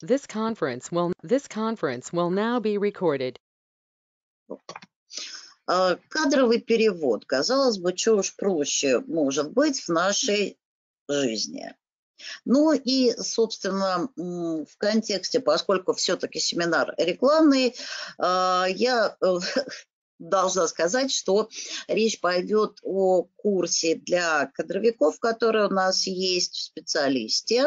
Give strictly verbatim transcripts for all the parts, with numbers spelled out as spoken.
This conference will this conference will now be recorded. Кадровый перевод. Казалось бы, что уж проще может быть в нашей жизни. Ну и, собственно, в контексте, поскольку все-таки семинар рекламный, я должна сказать, что речь пойдет о курсе для кадровиков, который у нас есть в специалисте.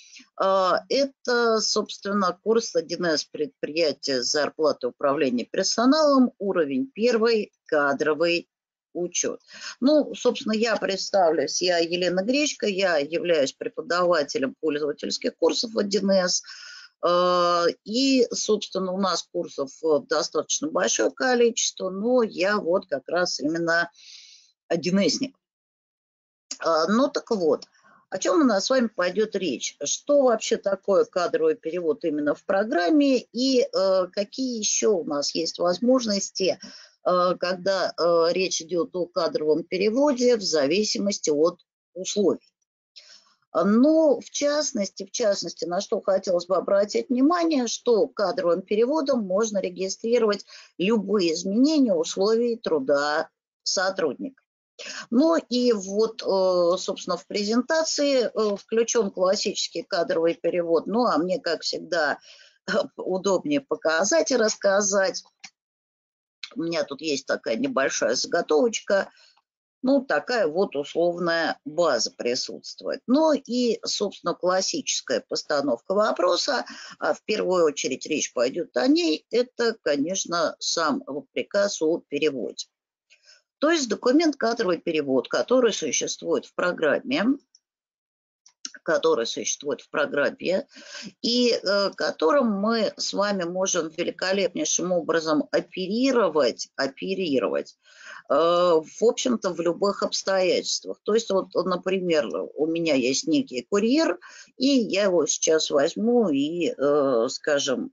Это, собственно, курс один эс предприятия зарплаты управления персоналом, уровень первый, кадровый учет. Ну, собственно, я представлюсь, я Елена Гречко, я являюсь преподавателем пользовательских курсов один эс. И, собственно, у нас курсов достаточно большое количество, но я вот как раз именно один эсник. Ну, так вот. О чем у нас с вами пойдет речь? Что вообще такое кадровый перевод именно в программе и э, какие еще у нас есть возможности, э, когда э, речь идет о кадровом переводе в зависимости от условий. Но в частности, в частности, на что хотелось бы обратить внимание, что кадровым переводом можно регистрировать любые изменения условий труда сотрудника. Ну и вот, собственно, в презентации включен классический кадровый перевод. Ну, а мне, как всегда, удобнее показать и рассказать. У меня тут есть такая небольшая заготовочка. Ну, такая вот условная база присутствует. Ну и, собственно, классическая постановка вопроса, а в первую очередь речь пойдет о ней, это, конечно, сам приказ о переводе. То есть документ кадровый перевод, который существует в программе, который существует в программе, и э, которым мы с вами можем великолепнейшим образом оперировать, оперировать, э, в общем-то, в любых обстоятельствах. То есть, вот, например, у меня есть некий курьер, и я его сейчас возьму и, э, скажем,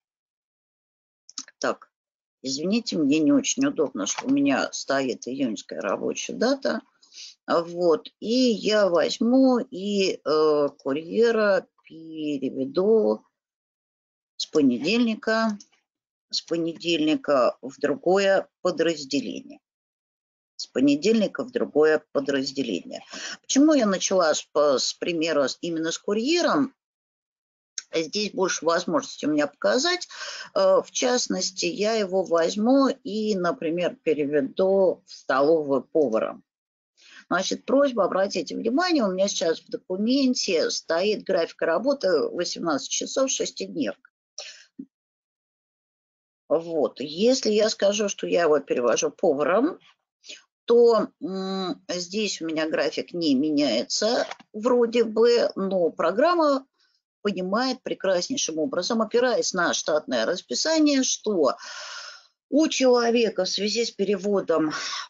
так, извините, мне не очень удобно, что у меня стоит июньская рабочая дата. Вот, и я возьму и э, курьера переведу с понедельника, с понедельника в другое подразделение. С понедельника в другое подразделение. Почему я начала с, с примера именно с курьером? Здесь больше возможностей у меня показать. В частности, я его возьму и, например, переведу в столовую поваром. Значит, просьба, обратите внимание, у меня сейчас в документе стоит график работы восемнадцать часов шестидневка. Вот, если я скажу, что я его перевожу поваром, то здесь у меня график не меняется вроде бы, но программа понимает прекраснейшим образом, опираясь на штатное расписание, что у человека в связи с переводом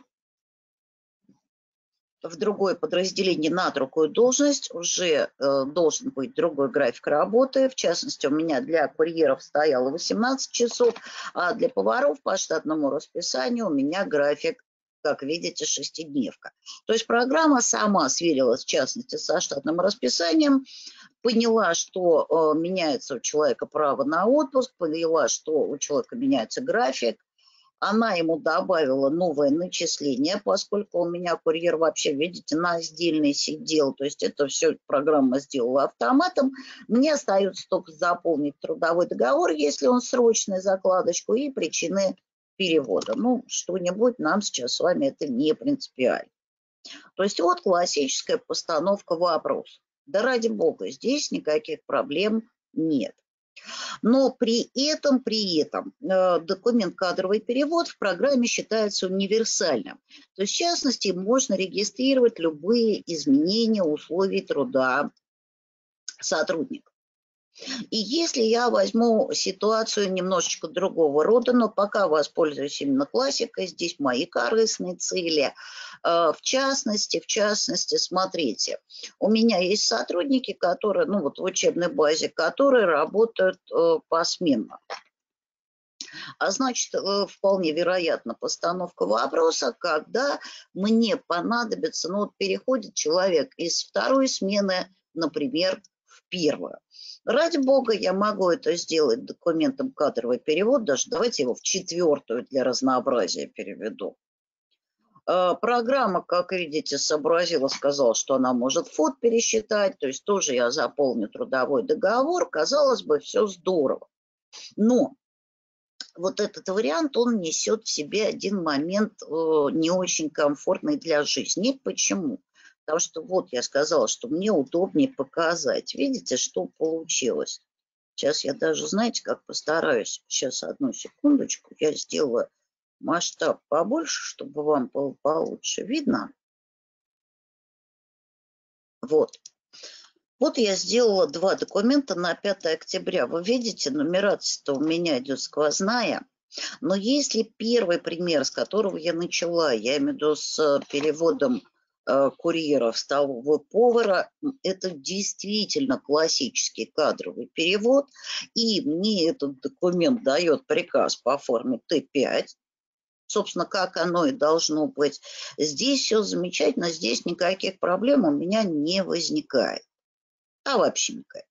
в другое подразделение на другую должность уже э, должен быть другой график работы. В частности, у меня для курьеров стояло восемнадцать часов, а для поваров по штатному расписанию у меня график, как видите, шестидневка. То есть программа сама сверилась, в частности, со штатным расписанием, поняла, что э, меняется у человека право на отпуск, поняла, что у человека меняется график. Она ему добавила новое начисление, поскольку у меня курьер вообще, видите, на сдельной сидел. То есть это все программа сделала автоматом. Мне остается только заполнить трудовой договор, если он срочный, закладочку, и причины перевода. Ну, что-нибудь нам сейчас с вами это не принципиально. То есть вот классическая постановка вопроса. Да ради бога, здесь никаких проблем нет. Но при этом, при этом э, документ кадровый перевод в программе считается универсальным. То есть, в частности, можно регистрировать любые изменения условий труда сотрудника. И если я возьму ситуацию немножечко другого рода, но пока воспользуюсь именно классикой, здесь мои корыстные цели. В частности, в частности, смотрите, у меня есть сотрудники, которые, ну вот в учебной базе, которые работают посменно. А значит, вполне вероятно постановка вопроса, когда мне понадобится, ну вот переходит человек из второй смены, например, в первую. Ради бога, я могу это сделать документом кадровый перевод, даже давайте его в четвертую для разнообразия переведу. Программа, как видите, сообразила, сказала, что она может фот пересчитать, то есть тоже я заполню трудовой договор, казалось бы, все здорово. Но вот этот вариант, он несет в себе один момент э, не очень комфортный для жизни. Почему? Потому что вот я сказала, что мне удобнее показать. Видите, что получилось? Сейчас я даже, знаете, как постараюсь. Сейчас, одну секундочку. Я сделаю масштаб побольше, чтобы вам было получше видно. Вот. Вот я сделала два документа на пятое октября. Вы видите, нумерация-то у меня идет сквозная. Но если первый пример, с которого я начала, я имею в виду с переводом э, курьера в столовую повара, это действительно классический кадровый перевод, и мне этот документ дает приказ по форме Т пять, собственно, как оно и должно быть. Здесь все замечательно, здесь никаких проблем у меня не возникает, а вообще никаких.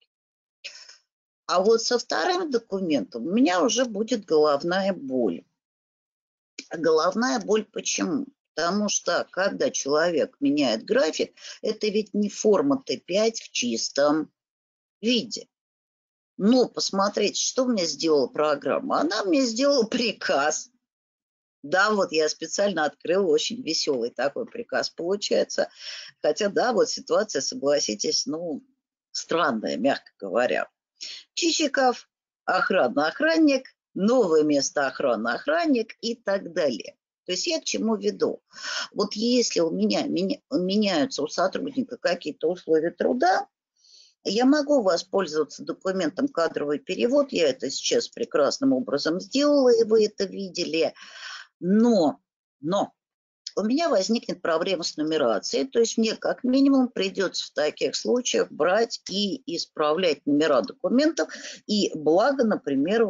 А вот со вторым документом у меня уже будет головная боль. Головная боль почему? Потому что, когда человек меняет график, это ведь не форма Т пять в чистом виде. Но посмотрите, что мне сделала программа. Она мне сделала приказ. Да, вот я специально открыла, очень веселый такой приказ получается. Хотя, да, вот ситуация, согласитесь, ну, странная, мягко говоря. Чичиков, охрана-охранник, новое место охрана-охранник и так далее. То есть я к чему веду? Вот если у меня, меня меняются у сотрудника какие-то условия труда, я могу воспользоваться документом кадровый перевод, я это сейчас прекрасным образом сделала, и вы это видели, но, но у меня возникнет проблема с нумерацией, то есть мне как минимум придется в таких случаях брать и исправлять номера документов, и благо, например,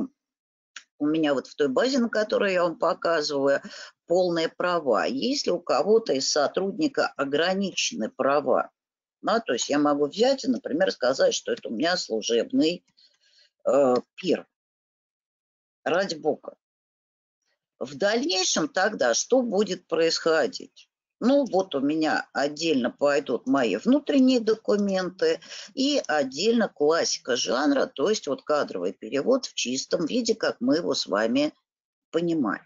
у меня вот в той базе, на которой я вам показываю, полные права. Если у кого-то из сотрудника ограничены права, да, то есть я могу взять и, например, сказать, что это у меня служебный э, пир. Ради бога. В дальнейшем тогда что будет происходить? Ну, вот у меня отдельно пойдут мои внутренние документы и отдельно классика жанра, то есть вот кадровый перевод в чистом виде, как мы его с вами понимаем.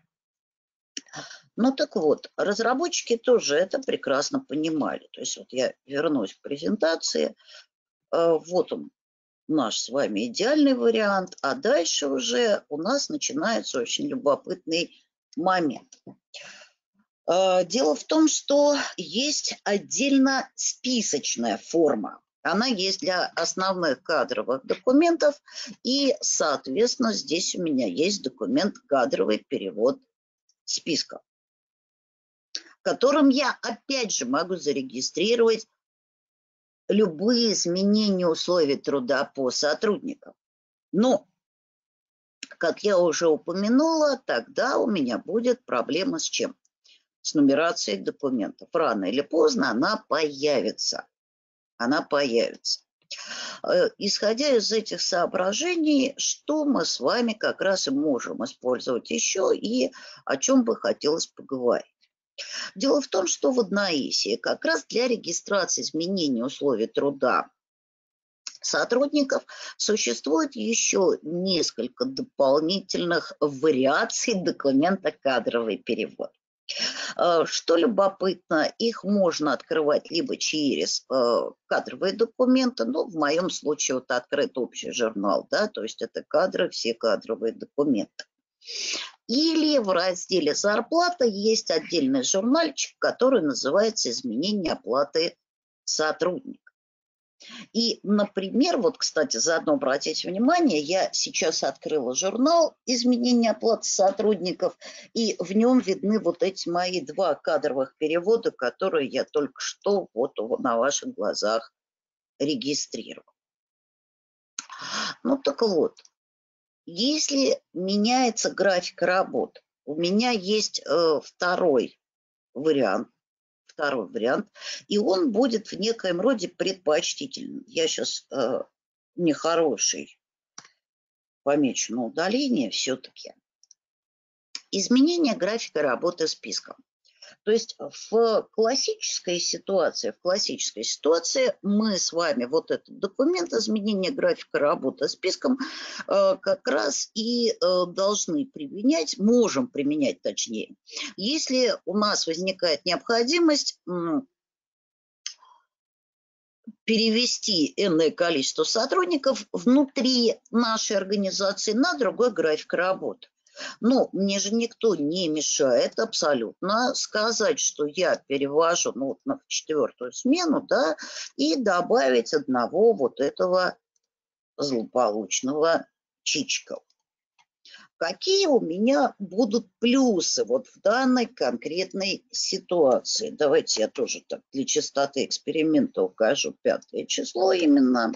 Ну так вот, разработчики тоже это прекрасно понимали. То есть вот я вернусь к презентации. Вот он, наш с вами идеальный вариант, а дальше уже у нас начинается очень любопытный момент. Дело в том, что есть отдельно списочная форма. Она есть для основных кадровых документов, и, соответственно, здесь у меня есть документ кадровый перевод списка, которым я опять же могу зарегистрировать любые изменения условий труда по сотрудникам. Но, как я уже упомянула, тогда у меня будет проблема с чем? С нумерацией документов. Рано или поздно она появится. Она появится. Исходя из этих соображений, что мы с вами как раз и можем использовать еще и о чем бы хотелось поговорить. Дело в том, что в одноиссии как раз для регистрации изменений условий труда сотрудников существует еще несколько дополнительных вариаций документа кадровый перевод. Что любопытно, их можно открывать либо через кадровые документы, ну, в моем случае вот открыт общий журнал, да, то есть это кадры, все кадровые документы. Или в разделе «Зарплата» есть отдельный журнальчик, который называется «Изменение оплаты сотрудника». И, например, вот, кстати, заодно обратите внимание, я сейчас открыла журнал «Изменение оплаты сотрудников», и в нем видны вот эти мои два кадровых перевода, которые я только что вот на ваших глазах регистрировала. Ну так вот, если меняется график работы, у меня есть э, второй вариант, второй вариант, и он будет в некоем роде предпочтительным. Я сейчас э, нехороший, помечу на удаление все-таки. Изменение графика работы списком. То есть в классической ситуации, в классической ситуации мы с вами вот этот документ изменения графика работы списком э, как раз и э, должны применять, можем применять точнее, если у нас возникает необходимость э, перевести энное количество сотрудников внутри нашей организации на другой график работы. Но мне же никто не мешает абсолютно сказать, что я перевожу ну, вот на четвертую смену, да, и добавить одного вот этого злополучного чичика. Какие у меня будут плюсы вот в данной конкретной ситуации? Давайте я тоже так для чистоты эксперимента укажу пятое число именно.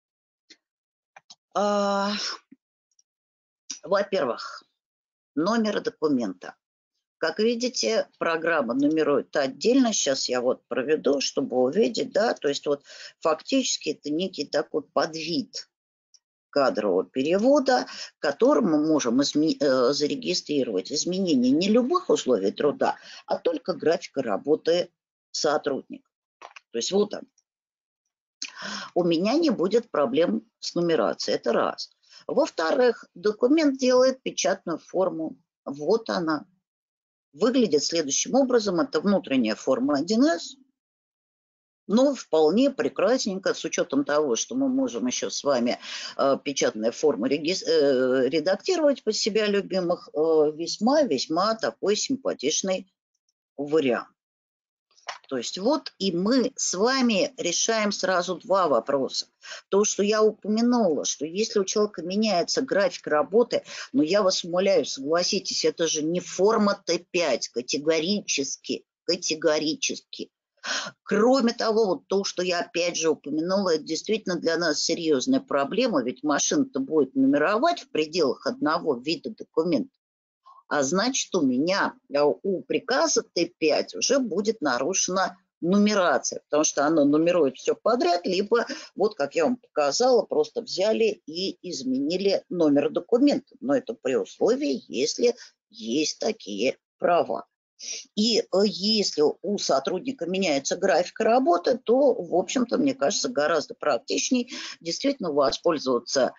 А, во-первых, номер документа. Как видите, программа нумерует отдельно. Сейчас я вот проведу, чтобы увидеть, да, то есть вот фактически это некий такой подвид кадрового перевода, которым мы можем изме- э, зарегистрировать изменения не любых условий труда, а только графика работы сотрудника. То есть вот он. У меня не будет проблем с нумерацией, это раз. Во-вторых, документ делает печатную форму. Вот она. Выглядит следующим образом. Это внутренняя форма один эс. Но вполне прекрасненько, с учетом того, что мы можем еще с вами э, печатные формы регис- э, редактировать под себя любимых, весьма-весьма э, такой симпатичный вариант. То есть вот и мы с вами решаем сразу два вопроса. То, что я упомянула, что если у человека меняется график работы, но я вас умоляю, согласитесь, это же не форма Т пять, категорически, категорически. Кроме того, вот то, что я опять же упомянула, это действительно для нас серьезная проблема, ведь машина-то будет нумеровать в пределах одного вида документа. А значит, у меня у приказа Т пять уже будет нарушена нумерация, потому что оно нумерует все подряд, либо, вот как я вам показала, просто взяли и изменили номер документа. Но это при условии, если есть такие права. И если у сотрудника меняется график работы, то, в общем-то, мне кажется, гораздо практичнее действительно воспользоваться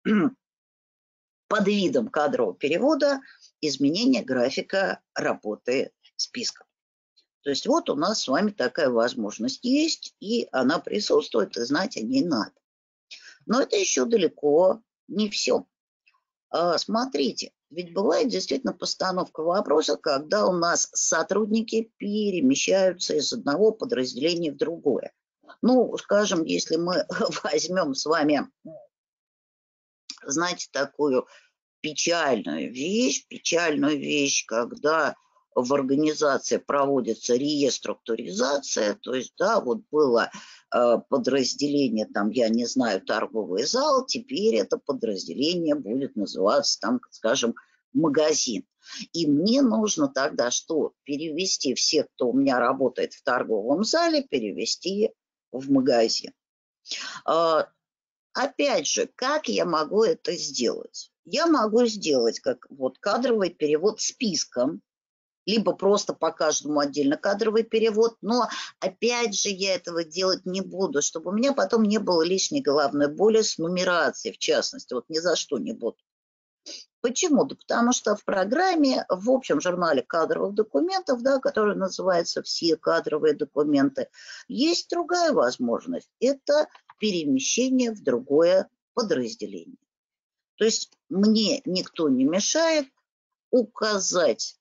под видом кадрового перевода изменения графика работы списка. То есть вот у нас с вами такая возможность есть, и она присутствует, и знать о ней надо. Но это еще далеко не все. Смотрите, ведь бывает действительно постановка вопроса, когда у нас сотрудники перемещаются из одного подразделения в другое. Ну, скажем, если мы возьмем с вами, знаете, такую печальную вещь, печальную вещь, когда в организации проводится реструктуризация, то есть, да, вот было э, подразделение, там, я не знаю, торговый зал, теперь это подразделение будет называться, там, скажем, магазин. И мне нужно тогда что? Перевести всех, кто у меня работает в торговом зале, перевести в магазин. Э, опять же, как я могу это сделать? Я могу сделать как вот кадровый перевод списком, либо просто по каждому отдельно кадровый перевод, но опять же я этого делать не буду, чтобы у меня потом не было лишней головной боли с нумерацией, в частности, вот ни за что не буду. Почему? Да потому что в программе, в общем журнале кадровых документов, да, который называется «Все кадровые документы», есть другая возможность. Это перемещение в другое подразделение. То есть мне никто не мешает указать,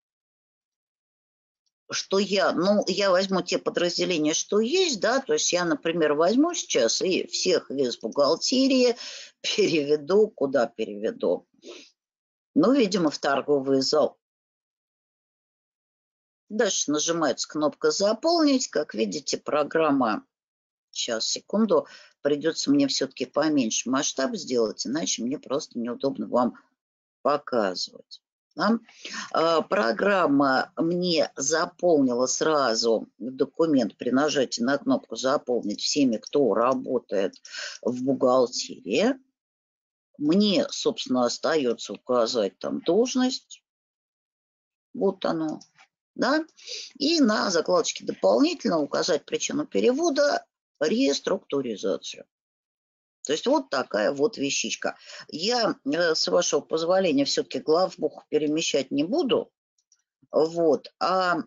что я, ну, я возьму те подразделения, что есть, да, то есть я, например, возьму сейчас и всех из бухгалтерии переведу, куда переведу? Ну, видимо, в торговый зал. Дальше нажимается кнопка «Заполнить». Как видите, программа, сейчас, секунду, придется мне все-таки поменьше масштаб сделать, иначе мне просто неудобно вам показывать. Да? А, программа мне заполнила сразу документ при нажатии на кнопку «Заполнить» всеми, кто работает в бухгалтерии. Мне, собственно, остается указать там должность. Вот оно. Да? И на закладочке «Дополнительно» указать причину перевода – реструктуризацию. То есть вот такая вот вещичка. Я, с вашего позволения, все-таки главбух перемещать не буду. Вот, а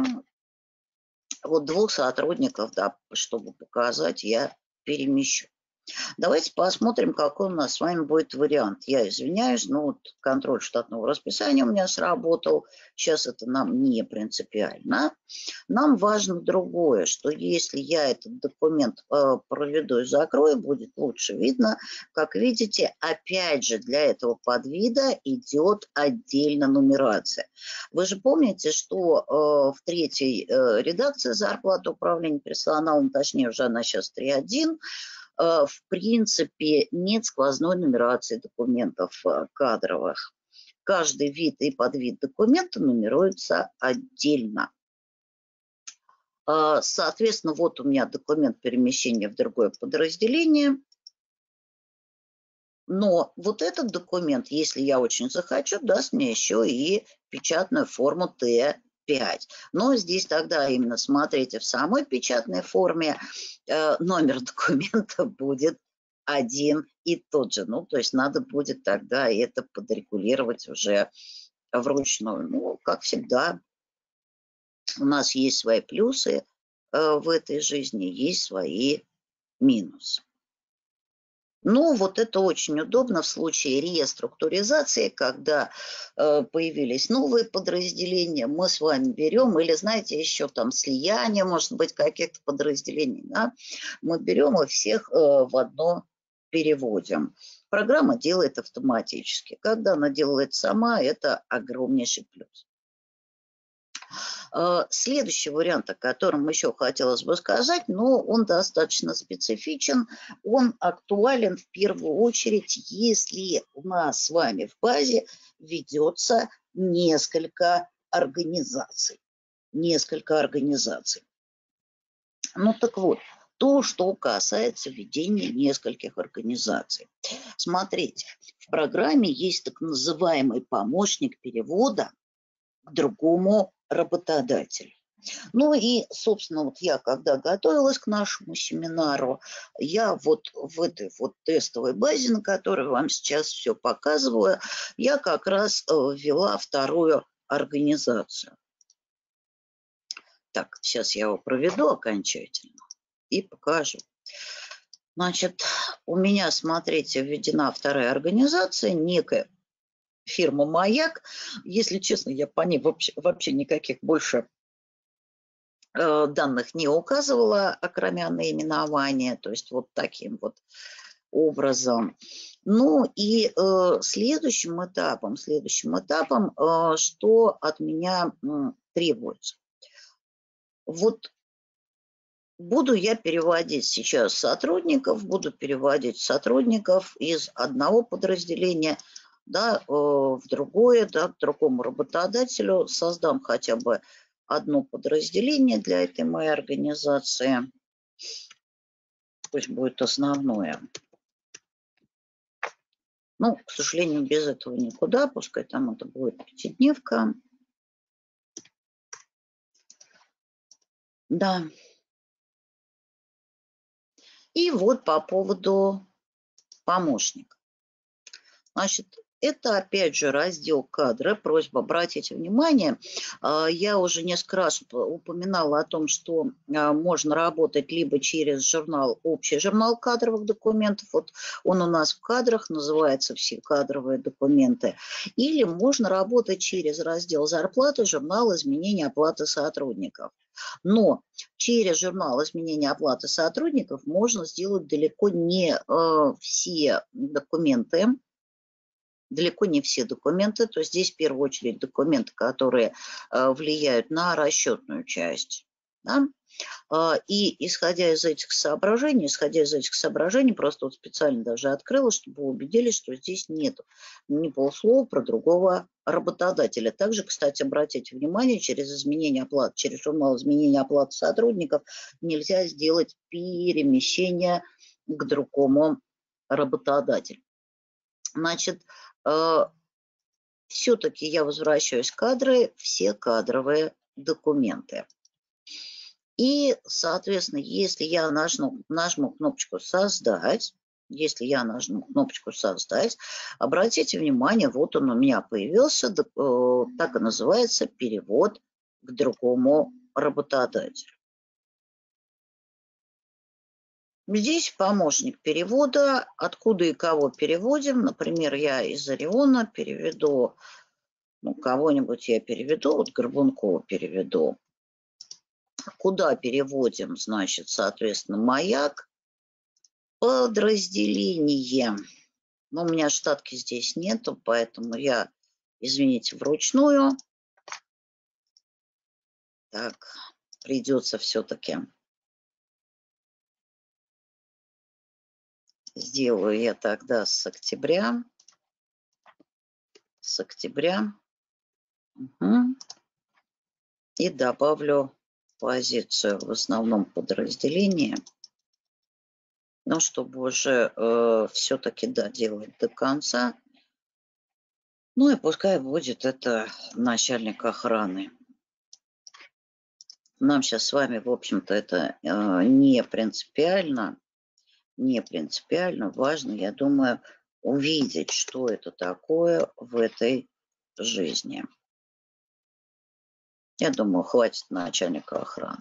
вот двух сотрудников, да, чтобы показать, я перемещу. Давайте посмотрим, какой у нас с вами будет вариант. Я извиняюсь, но вот контроль штатного расписания у меня сработал. Сейчас это нам не принципиально. Нам важно другое, что если я этот документ э, проведу и закрою, будет лучше видно. Как видите, опять же, для этого подвида идет отдельно нумерация. Вы же помните, что э, в третьей э, редакции зарплаты управления персоналом, точнее уже она сейчас три точка один, в принципе, нет сквозной нумерации документов кадровых. Каждый вид и подвид документа нумеруется отдельно. Соответственно, вот у меня документ перемещения в другое подразделение. Но вот этот документ, если я очень захочу, даст мне еще и печатную форму Т пять. Но здесь тогда именно смотрите, в самой печатной форме э, номер документа будет один и тот же. Ну, то есть надо будет тогда это подрегулировать уже вручную. Ну, как всегда, у нас есть свои плюсы э, в этой жизни, есть свои минусы. Ну, вот это очень удобно в случае реструктуризации, когда э, появились новые подразделения, мы с вами берем, или, знаете, еще там слияние, может быть, каких-то подразделений, да, мы берем и всех э, в одно переводим. Программа делает автоматически. Когда она делает сама, это огромнейший плюс. Следующий вариант, о котором еще хотелось бы сказать, но он достаточно специфичен, он актуален в первую очередь, если у нас с вами в базе ведется несколько организаций. Несколько организаций. Ну так вот, то, что касается ведения нескольких организаций. Смотрите, в программе есть так называемый помощник перевода к другому работодателю. Ну и, собственно, вот я, когда готовилась к нашему семинару, я вот в этой вот тестовой базе, на которой вам сейчас все показываю, я как раз ввела вторую организацию. Так, сейчас я его проведу окончательно и покажу. Значит, у меня, смотрите, введена вторая организация, некая фирма «Маяк». Если честно, я по ней вообще, вообще никаких больше э, данных не указывала, окромя наименования, то есть вот таким вот образом. Ну и э, следующим этапом, следующим этапом, э, что от меня э, требуется. Вот буду я переводить сейчас сотрудников, буду переводить сотрудников из одного подразделения, да, в другое, да, к другому работодателю, создам хотя бы одно подразделение для этой моей организации, пусть будет основное. Ну, к сожалению, без этого никуда, пускай там это будет пятидневка. Да. И вот по поводу помощника. Значит, это опять же раздел кадры. Просьба обратить внимание. Я уже несколько раз упоминала о том, что можно работать либо через журнал, общий журнал кадровых документов. Вот он у нас в кадрах, называется «Все кадровые документы». Или можно работать через раздел зарплаты, журнал изменения оплаты сотрудников. Но через журнал изменения оплаты сотрудников можно сделать далеко не э, все документы, далеко не все документы, то есть здесь в первую очередь документы, которые э, влияют на расчетную часть Да? И исходя из этих соображений, исходя из этих соображений, просто вот специально даже открыла, чтобы вы убедились, что здесь нет ни полслова про другого работодателя. Также, кстати, обратите внимание, через изменение оплаты, через журнал изменения оплаты сотрудников нельзя сделать перемещение к другому работодателю. Значит, все-таки я возвращаюсь к кадры, все кадровые документы. И, соответственно, если я нажму, нажму кнопочку «Создать», если я нажму кнопочку «Создать», обратите внимание, вот он у меня появился, так и называется «Перевод к другому работодателю». Здесь помощник перевода, откуда и кого переводим. Например, я из Ориона переведу, ну, кого-нибудь я переведу, вот Горбункова переведу. Куда переводим, значит, соответственно, Маяк, подразделение. Но у меня штатки здесь нету, поэтому я, извините, вручную. Так, придется все-таки. Сделаю я тогда с октября. С октября. Угу. И добавлю позицию в основном подразделении. Но чтобы уже э, все-таки доделать до конца. Ну и пускай будет это начальник охраны. Нам сейчас с вами, в общем-то, это э, не принципиально. Не принципиально. Важно, я думаю, увидеть, что это такое в этой жизни. Я думаю, хватит начальника охраны.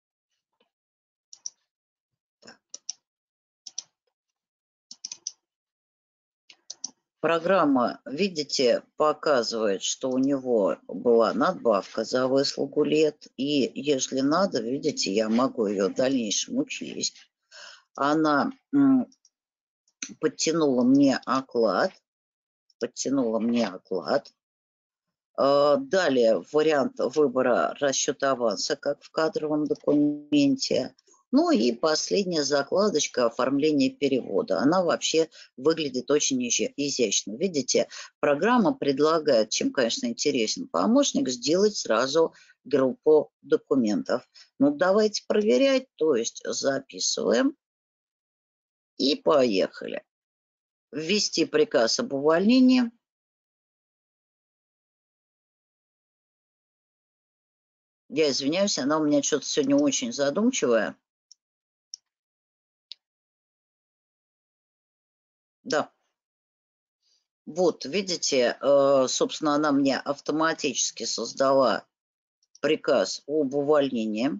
Программа, видите, показывает, что у него была надбавка за выслугу лет. И если надо, видите, я могу ее в дальнейшем учесть. Она подтянула мне оклад. Подтянула мне оклад. Далее вариант выбора расчет аванса, как в кадровом документе. Ну и последняя закладочка оформления перевода. Она вообще выглядит очень изящно. Видите, программа предлагает, чем, конечно, интересен помощник, сделать сразу группу документов. Ну, давайте проверять. То есть записываем и поехали. Ввести приказ об увольнении. Я извиняюсь, она у меня что-то сегодня очень задумчивая. Да. Вот, видите, собственно, она мне автоматически создала приказ об увольнении.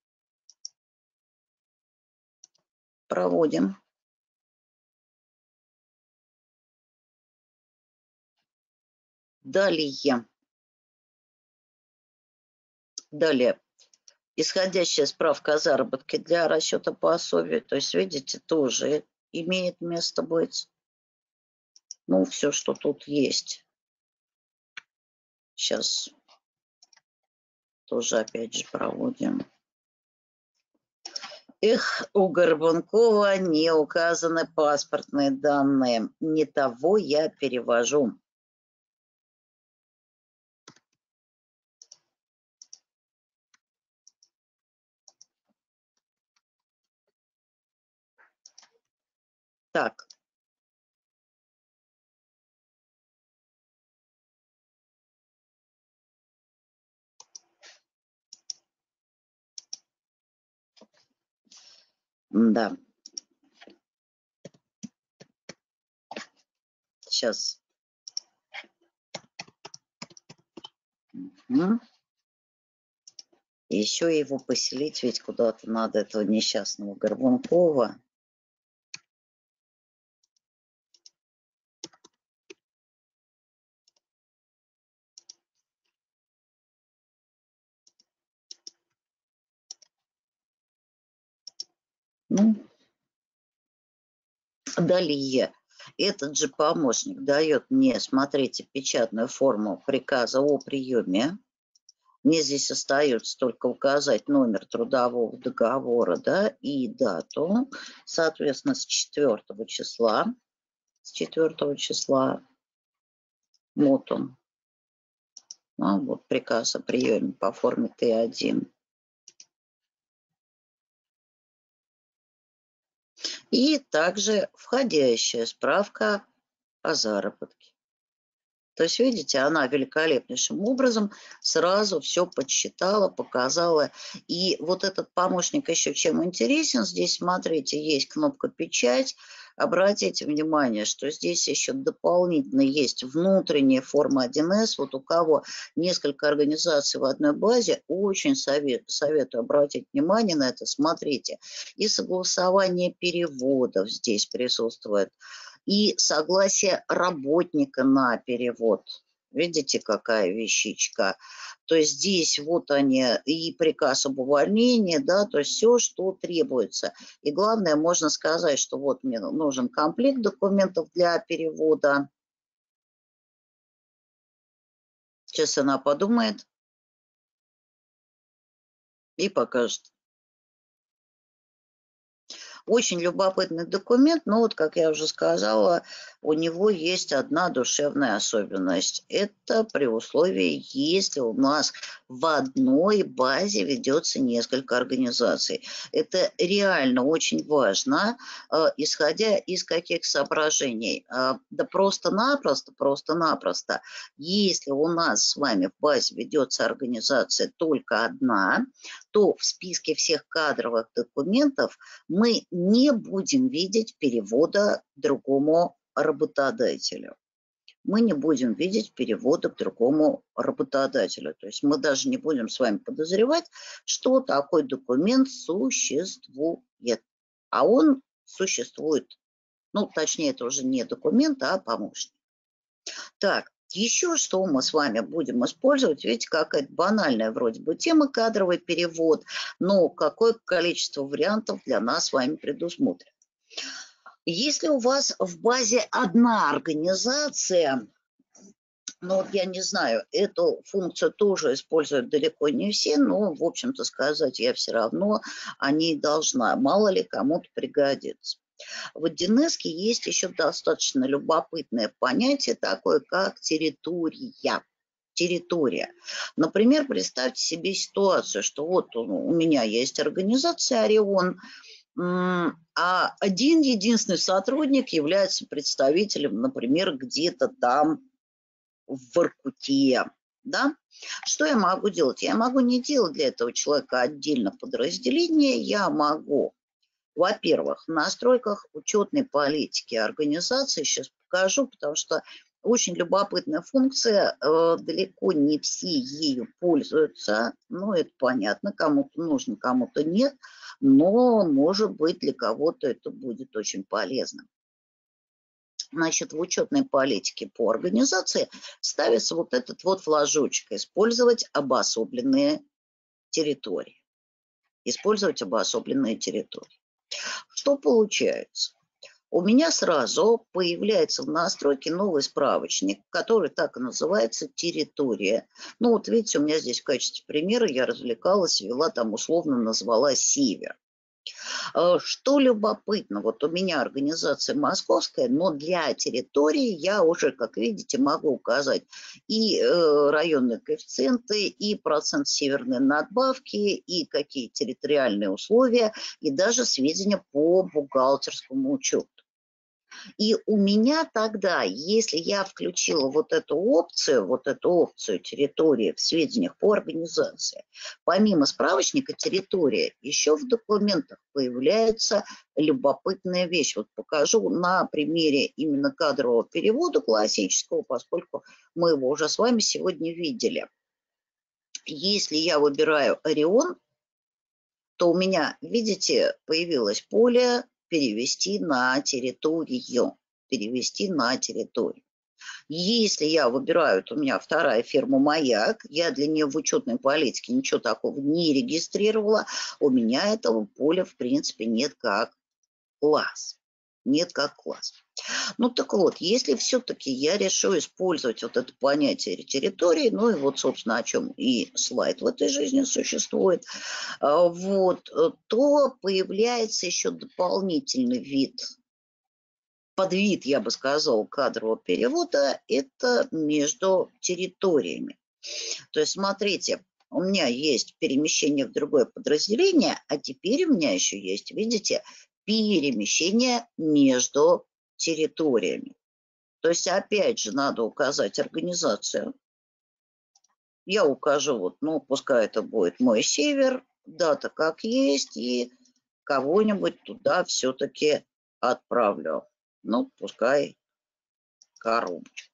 Проводим. Далее. Далее. Исходящая справка о заработке для расчета пособия. То есть, видите, тоже имеет место быть. Ну, все, что тут есть. Сейчас тоже опять же проводим. Эх, у Горбункова не указаны паспортные данные. Не того я перевожу. Так. Да. Сейчас. Угу. Еще его поселить ведь куда-то надо, этого несчастного Горбункова. Ну, далее. Этот же помощник дает мне, смотрите, печатную форму приказа о приеме. Мне здесь остается только указать номер трудового договора, да, и дату, соответственно, с четвёртого числа, с четвёртого числа, вот он, ну, вот приказ о приеме по форме Т один. И также входящая справка о заработке. То есть, видите, она великолепнейшим образом сразу все подсчитала, показала. И вот этот помощник еще чем интересен, здесь, смотрите, есть кнопка «Печать». Обратите внимание, что здесь еще дополнительно есть внутренняя форма один эс. Вот у кого несколько организаций в одной базе, очень совет, советую обратить внимание на это. Смотрите, и согласование переводов здесь присутствует, и согласие работника на перевод. Видите, какая вещичка. То есть здесь вот они, и приказ об увольнении, да, то есть все, что требуется. И главное, можно сказать, что вот мне нужен комплект документов для перевода. Сейчас она подумает и покажет. Очень любопытный документ, но вот, как я уже сказала, у него есть одна душевная особенность. Это при условии, если у нас в одной базе ведется несколько организаций. Это реально очень важно, э, исходя из каких соображений. Э, да просто-напросто, просто-напросто, если у нас с вами в базе ведется организация только одна, то в списке всех кадровых документов мы не будем видеть перевода к другому работодателю. Мы не будем видеть перевода к другому работодателю. То есть мы даже не будем с вами подозревать, что такой документ существует. А он существует. Ну, точнее, это уже не документ, а помощник. Так, еще что мы с вами будем использовать? Видите, какая-то банальная вроде бы тема, кадровый перевод, но какое количество вариантов для нас с вами предусмотрено. Если у вас в базе одна организация, ну вот я не знаю, эту функцию тоже используют далеко не все, но, в общем-то, сказать я все равно о ней должна. Мало ли кому-то пригодится. В один эс есть еще достаточно любопытное понятие такое, как территория. Территория. Например, представьте себе ситуацию, что вот у меня есть организация «Орион», а один единственный сотрудник является представителем, например, где-то там в Воркуте. Да? Что я могу делать? Я могу не делать для этого человека отдельно подразделение, я могу, во-первых, в настройках учетной политики организации, сейчас покажу, потому что очень любопытная функция, э, далеко не все ею пользуются, ну это понятно, кому-то нужно, кому-то нет, но может быть для кого-то это будет очень полезно. Значит, в учетной политике по организации ставится вот этот вот флажочек «Использовать обособленные территории». Использовать обособленные территории. Что получается? У меня сразу появляется в настройке новый справочник, который так и называется «Территория». Ну вот видите, у меня здесь в качестве примера я развлекалась, вела там условно, назвала «Север». Что любопытно, вот у меня организация московская, но для территории я уже, как видите, могу указать и э, районные коэффициенты, и процент северной надбавки, и какие территориальные условия, и даже сведения по бухгалтерскому учету. И у меня тогда, если я включила вот эту опцию, вот эту опцию территории в сведениях по организации, помимо справочника территория, еще в документах появляется любопытная вещь. Вот покажу на примере именно кадрового перевода классического, поскольку мы его уже с вами сегодня видели. Если я выбираю Орион, то у меня, видите, появилось поле перевести на территорию. Перевести на территорию. Если я выбираю, вот у меня вторая фирма «Маяк», я для нее в учетной политике ничего такого не регистрировала, у меня этого поля в принципе нет как класс. Нет как класс. Ну так вот, если все-таки я решу использовать вот это понятие территории, ну и вот, собственно, о чем и слайд в этой жизни существует, а, вот, э, то появляется еще дополнительный вид, подвид, я бы сказал, кадрового перевода, это между территориями. То есть, смотрите, у меня есть перемещение в другое подразделение, а теперь у меня еще есть, видите, перемещение между территориями. То есть, опять же, надо указать организацию. Я укажу, вот, ну, пускай это будет мой север, дата как есть, и кого-нибудь туда все-таки отправлю. Ну, пускай коробочку.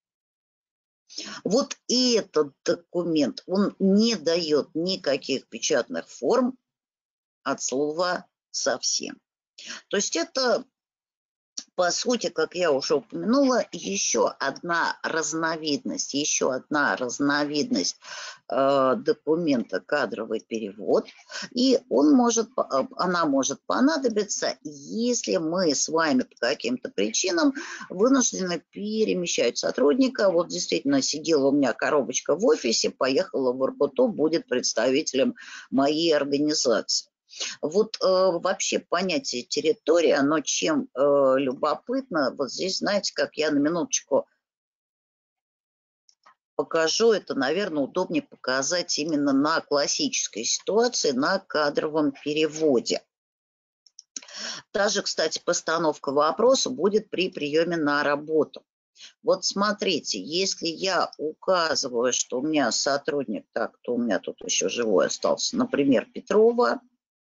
Вот этот документ, он не дает никаких печатных форм от слова совсем. То есть это, по сути, как я уже упомянула, еще одна разновидность, еще одна разновидность э, документа кадровый перевод, и он может, она может понадобиться, если мы с вами по каким-то причинам вынуждены перемещать сотрудника. Вот действительно сидела у меня коробочка в офисе, поехала в Воркуту, будет представителем моей организации. Вот э, вообще понятие территории, оно чем э, любопытно, вот здесь, знаете, как я на минуточку покажу, это, наверное, удобнее показать именно на классической ситуации, на кадровом переводе. Та же, кстати, постановка вопроса будет при приеме на работу. Вот смотрите, если я указываю, что у меня сотрудник, так, то у меня тут еще живой остался, например, Петрова,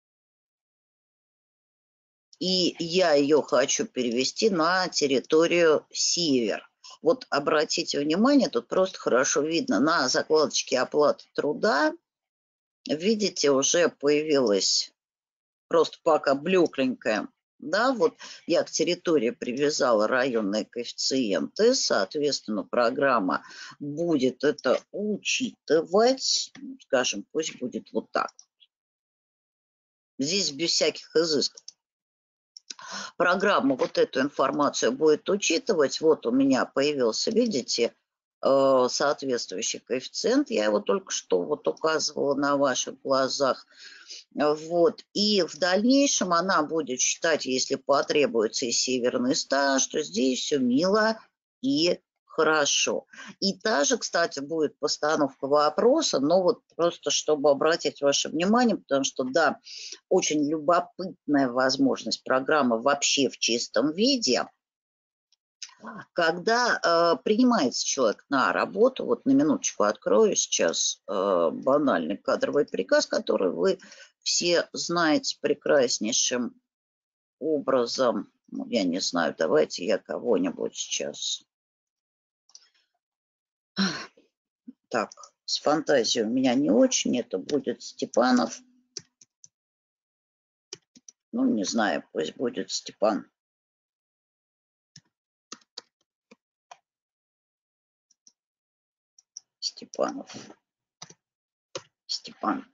и я ее хочу перевести на территорию север. Вот обратите внимание, тут просто хорошо видно на закладочке оплаты труда. Видите, уже появилась просто пока блекленькая. Да, вот я к территории привязала районные коэффициенты, соответственно, программа будет это учитывать. Скажем, пусть будет вот так. Здесь без всяких изысков. Программа вот эту информацию будет учитывать. Вот у меня появился, видите, соответствующий коэффициент. Я его только что вот указывала на ваших глазах. Вот. И в дальнейшем она будет считать, если потребуется и северный стаж, что здесь все мило и хорошо. И та же, кстати, будет постановка вопроса, но вот просто чтобы обратить ваше внимание, потому что, да, очень любопытная возможность программы вообще в чистом виде. Когда э, принимается человек на работу, вот на минуточку открою сейчас э, банальный кадровый приказ, который вы все знаете прекраснейшим образом. Ну, я не знаю, давайте я кого-нибудь сейчас. Так, с фантазией у меня не очень, это будет Степанов. Ну, не знаю, пусть будет Степан. Степанов. Степан.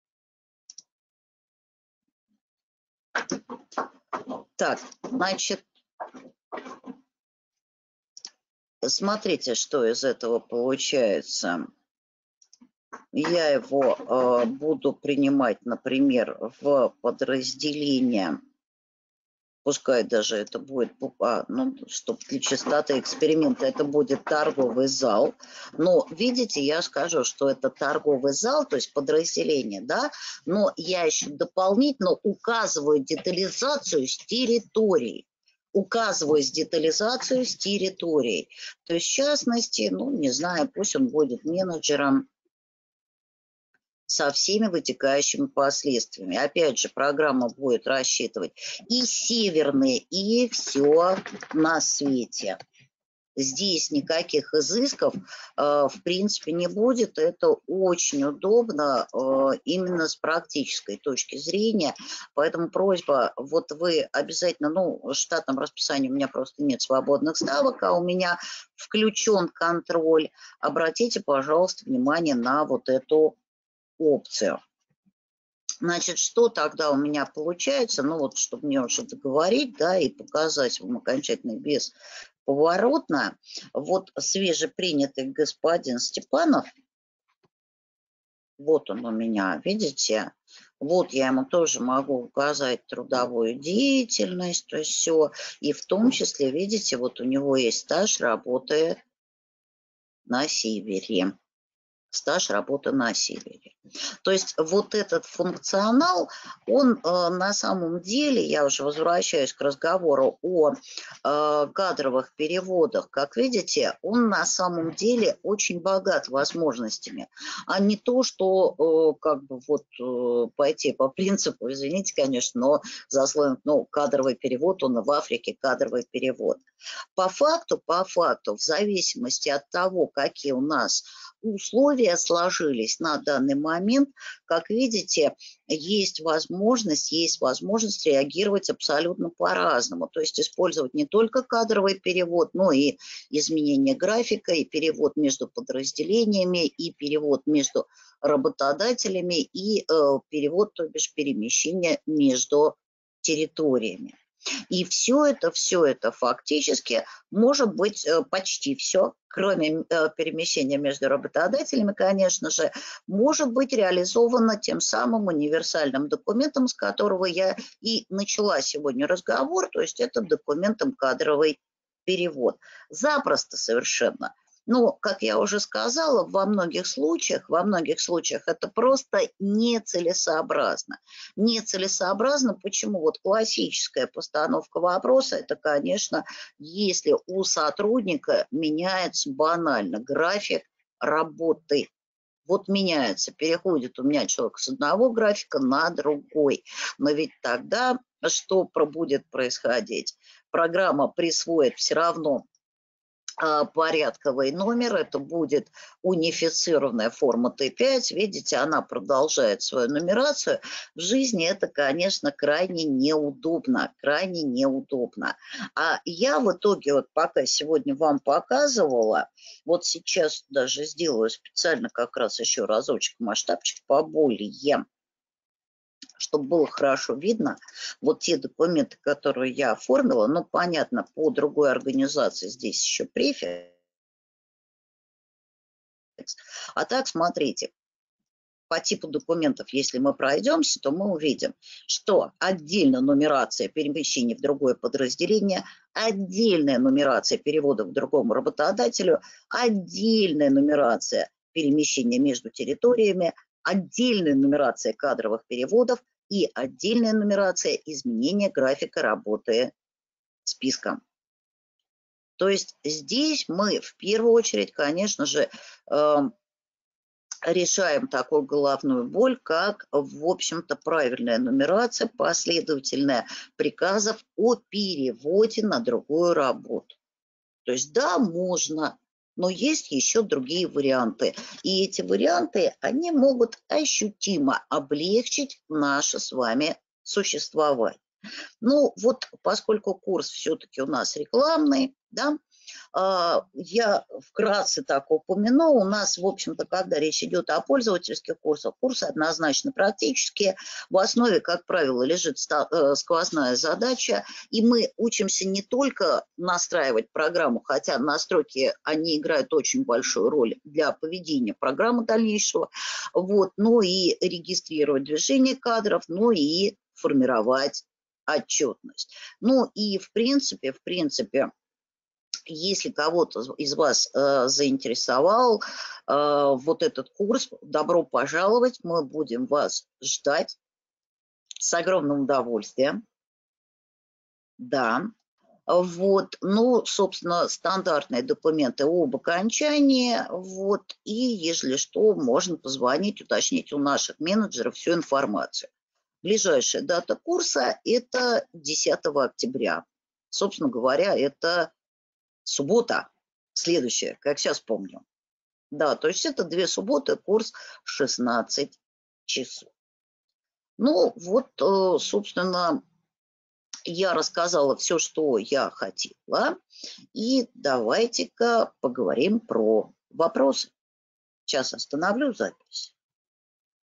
Так, значит, смотрите, что из этого получается. Я его э, буду принимать, например, в подразделение, пускай даже это будет, а, ну, чтобы для чистоты эксперимента, это будет торговый зал. Но, видите, я скажу, что это торговый зал, то есть подразделение, да, но я еще дополнительно указываю детализацию с территорией. Указываю с детализацию с территорией. То есть, в частности, ну, не знаю, пусть он будет менеджером со всеми вытекающими последствиями. Опять же, программа будет рассчитывать и северные, и все на свете. Здесь никаких изысков, э, в принципе, не будет. Это очень удобно э, именно с практической точки зрения. Поэтому просьба, вот вы обязательно, ну, в штатном расписании у меня просто нет свободных ставок, а у меня включен контроль. Обратите, пожалуйста, внимание на вот эту опцию. Значит, что тогда у меня получается? Ну вот, чтобы мне уже договорить, да, и показать вам окончательно бесповоротно. Вот свежепринятый господин Степанов, вот он у меня, видите? Вот я ему тоже могу указать трудовую деятельность, то есть все. И в том числе, видите, вот у него есть стаж работы на севере. Стаж работы на севере. То есть вот этот функционал, он э, на самом деле, я уже возвращаюсь к разговору о э, кадровых переводах, как видите, он на самом деле очень богат возможностями, а не то, что э, как бы вот э, пойти по принципу, извините, конечно, но заслоен, ну, кадровый перевод, он в Африке кадровый перевод. По факту, по факту, в зависимости от того, какие у нас условия сложились на данный момент, как видите, есть возможность, есть возможность реагировать абсолютно по-разному. То есть использовать не только кадровый перевод, но и изменение графика, и перевод между подразделениями, и перевод между работодателями, и э, перевод, то бишь перемещение между территориями. И все это, все это фактически может быть э, почти все, кроме э, перемещения между работодателями, конечно же, может быть реализовано тем самым универсальным документом, с которого я и начала сегодня разговор, то есть это документом кадровый перевод. Запросто совершенно. Но, как я уже сказала, во многих случаях, во многих случаях это просто нецелесообразно. Нецелесообразно, почему? Вот классическая постановка вопроса, это, конечно, если у сотрудника меняется банально график работы. Вот меняется, переходит у меня человек с одного графика на другой. Но ведь тогда что будет происходить? Программа присвоит все равно порядковый номер, это будет унифицированная форма Т пять, видите, она продолжает свою нумерацию. В жизни это, конечно, крайне неудобно, крайне неудобно. А я в итоге, вот пока сегодня вам показывала, вот сейчас даже сделаю специально как раз еще разочек масштабчик поболее, чтобы было хорошо видно, вот те документы, которые я оформила, ну, понятно, по другой организации здесь еще префикс. А так, смотрите, по типу документов, если мы пройдемся, то мы увидим, что отдельно нумерация перемещения в другое подразделение, отдельная нумерация перевода к другому работодателю, отдельная нумерация перемещения между территориями, отдельная нумерация кадровых переводов и отдельная нумерация изменения графика работы списком. То есть здесь мы в первую очередь, конечно же, решаем такую головную боль, как, в общем-то, правильная нумерация, последовательная приказов о переводе на другую работу. То есть да, можно, но есть еще другие варианты. И эти варианты, они могут ощутимо облегчить наше с вами существование. Ну вот, поскольку курс все-таки у нас рекламный, да, я вкратце так упомяну, у нас, в общем-то, когда речь идет о пользовательских курсах, курсы однозначно практические, в основе, как правило, лежит сквозная задача, и мы учимся не только настраивать программу, хотя настройки, они играют очень большую роль для поведения программы дальнейшего, вот, но и регистрировать движение кадров, но и формировать отчетность. Ну и в принципе, в принципе, если кого-то из вас э, заинтересовал э, вот этот курс, добро пожаловать, мы будем вас ждать с огромным удовольствием. Да. Вот, ну, собственно, стандартные документы об окончании, вот, и, если что, можно позвонить, уточнить у наших менеджеров всю информацию. Ближайшая дата курса – это десятого октября. Собственно говоря, это суббота, следующая, как сейчас помню. Да, то есть это две субботы, курс шестнадцать часов. Ну, вот, собственно, я рассказала все, что я хотела. И давайте-ка поговорим про вопросы. Сейчас остановлю запись.